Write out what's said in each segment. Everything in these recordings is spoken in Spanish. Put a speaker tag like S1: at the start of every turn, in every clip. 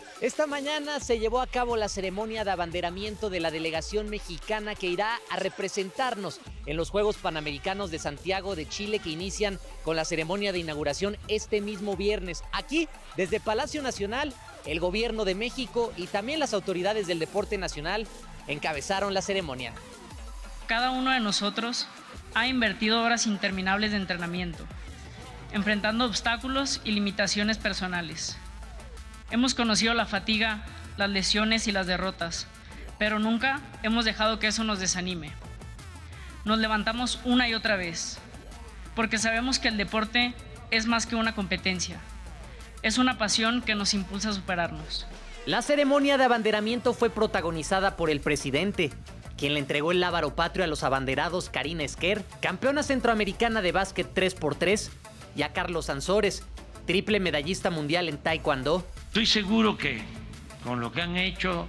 S1: Esta mañana se llevó a cabo la ceremonia de abanderamiento de la delegación mexicana que irá a representarnos en los Juegos Panamericanos de Santiago de Chile, que inician con la ceremonia de inauguración este mismo viernes. Aquí, desde Palacio Nacional, el gobierno de México y también las autoridades del deporte nacional encabezaron la ceremonia.
S2: Cada uno de nosotros ha invertido horas interminables de entrenamiento, enfrentando obstáculos y limitaciones personales. Hemos conocido la fatiga, las lesiones y las derrotas, pero nunca hemos dejado que eso nos desanime. Nos levantamos una y otra vez, porque sabemos que el deporte es más que una competencia. Es una pasión que nos impulsa a superarnos.
S1: La ceremonia de abanderamiento fue protagonizada por el presidente, quien le entregó el lábaro patrio a los abanderados Karina Esquer, campeona centroamericana de básquet 3x3, y a Carlos Ansores, triple medallista mundial en taekwondo.
S3: Estoy seguro que con lo que han hecho,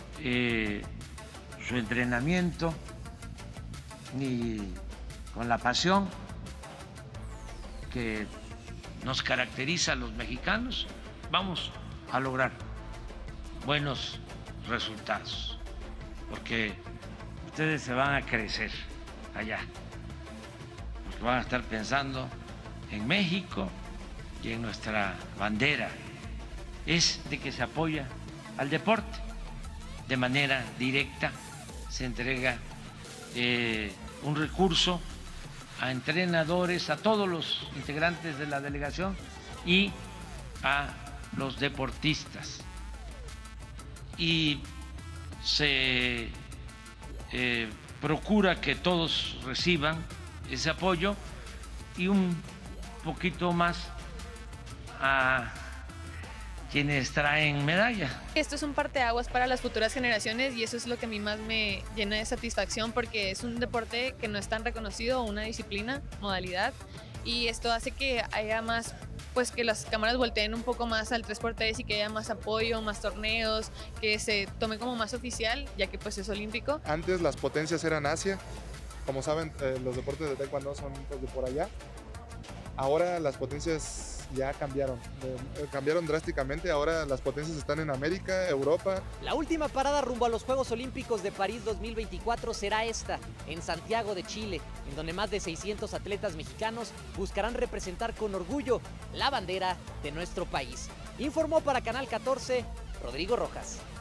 S3: su entrenamiento y con la pasión que nos caracteriza a los mexicanos, vamos a lograr buenos resultados, porque ustedes se van a crecer allá, porque van a estar pensando en México y en nuestra bandera. Es de que se apoya al deporte de manera directa, se entrega un recurso a entrenadores, a todos los integrantes de la delegación y a los deportistas. Y se procura que todos reciban ese apoyo y un poquito más a quienes traen medalla.
S4: Esto es un parteaguas para las futuras generaciones y eso es lo que a mí más me llena de satisfacción, porque es un deporte que no es tan reconocido, una disciplina, modalidad, y esto hace que haya más, pues que las cámaras volteen un poco más al 3x3 y que haya más apoyo, más torneos, que se tome como más oficial, ya que pues es olímpico.
S5: Antes las potencias eran Asia, como saben, los deportes de taekwondo son pues, de por allá. Ahora las potencias ya cambiaron drásticamente. Ahora las potencias están en América, Europa.
S1: La última parada rumbo a los Juegos Olímpicos de París 2024 será esta, en Santiago de Chile, en donde más de 600 atletas mexicanos buscarán representar con orgullo la bandera de nuestro país. Informó para Canal 14, Rodrigo Rojas.